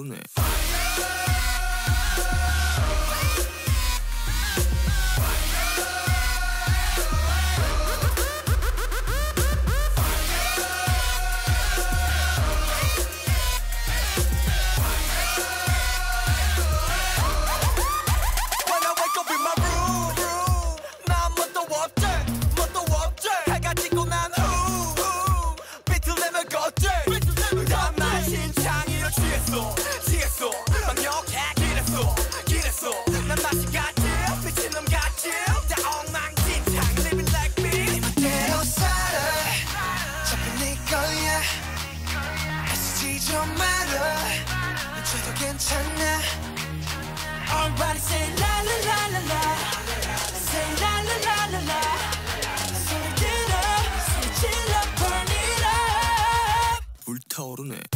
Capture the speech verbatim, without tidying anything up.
불타오르네. Everybody say la la la la la, say la la la la la. 소리 질러, 소리 질러, burn it up. 불타오르네.